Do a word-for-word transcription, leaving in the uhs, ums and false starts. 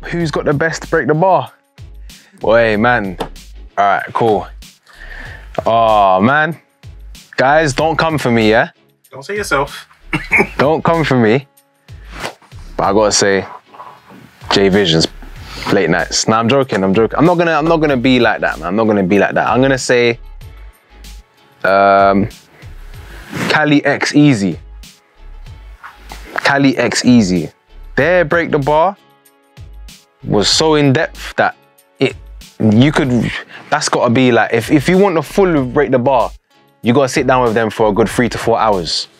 Who's got the best Break the Bar? Boy, man. All right, cool. Oh, man. Guys, don't come for me, yeah? Don't say yourself. Don't come for me. But I gotta say, J Vision's late nights. Nah, I'm joking, I'm joking. I'm not gonna, I'm not gonna be like that, man. I'm not gonna be like that. I'm gonna say, um, Cali X Easy. Cali X Easy. Their Break the Bar was so in depth that it, you could, that's gotta be like, if, if you want the full Break the Bar, you gotta sit down with them for a good three to four hours.